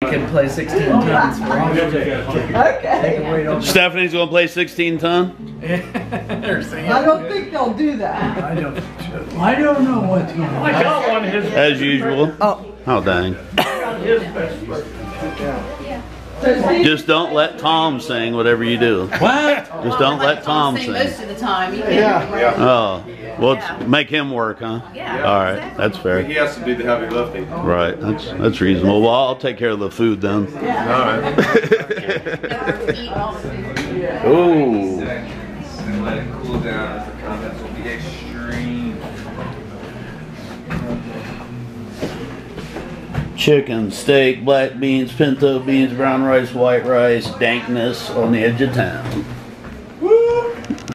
can play 16 tons for you. Okay. Stephanie's gonna play 16 ton? I don't think they'll do that. I don't know what's going on. I got one of his. As usual. Oh. Oh, dang. His best friend. Just don't let Tom sing whatever you do. What? Just don't let Tom sing. Most of the time. You can't. Oh, well, make him work, huh? Yeah. All right, that's fair. He has to do the heavy lifting. Right, that's reasonable. Well, I'll take care of the food then. All right. Ooh. And let it cool down. The comments will be extreme. Chicken, steak, black beans, pinto beans, brown rice, white rice, dankness on the edge of town.